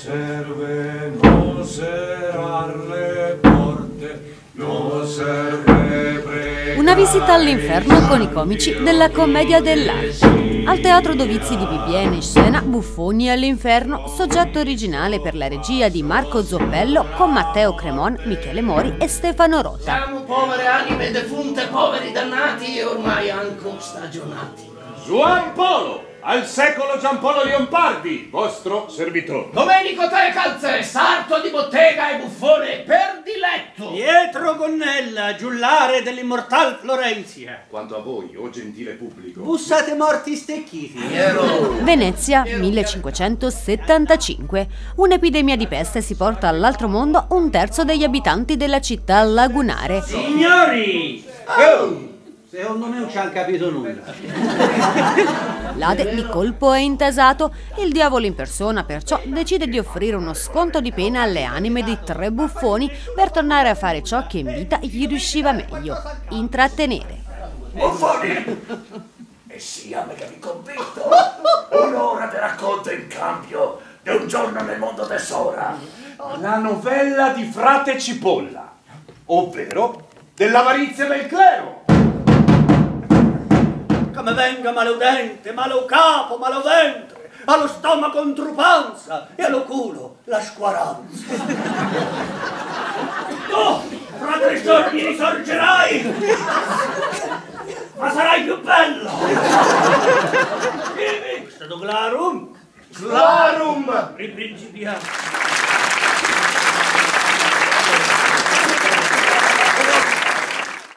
serve non serrar le porte, non serve pregare. Una visita all'inferno con i comici della commedia dell'arte. Al Teatro Dovizzi di Bibbiena in scena Buffoni all'inferno, soggetto originale per la regia di Marco Zoppello con Matteo Cremon, Michele Mori e Stefano Rota. Siamo povere anime defunte, poveri dannati e ormai anche stagionati. Juan Polo, al secolo Giampolo Leopardi, vostro servitore. Domenico Tre Calze, sarto di bottega e buffone per diletto. Pietro Gonnella, giullare dell'immortal Florenzia. Quanto a voi, o gentile pubblico, Bussate morti stecchiti. Venezia, 1575. Un'epidemia di peste si porta all'altro mondo un terzo degli abitanti della città lagunare. Signori! Secondo me non ci hanno capito nulla. L'Ade di colpo è intasato. Il diavolo in persona perciò decide di offrire uno sconto di pena alle anime di 3 buffoni per tornare a fare ciò che in vita gli riusciva meglio: intrattenere. Buffoni! E siamo che vi convinto! Un'ora di racconto in cambio di un giorno nel mondo tesora. la novella di Frate Cipolla, ovvero dell'avarizia del clero. Come venga maludente, malo capo, malo ventre, allo stomaco intrupanza e allo culo la squaranza. Tu, fra 3 giorni risorgerai, ma sarai più bello. Dimmi, è stato Glarum? Clarum! Riprincipiamo.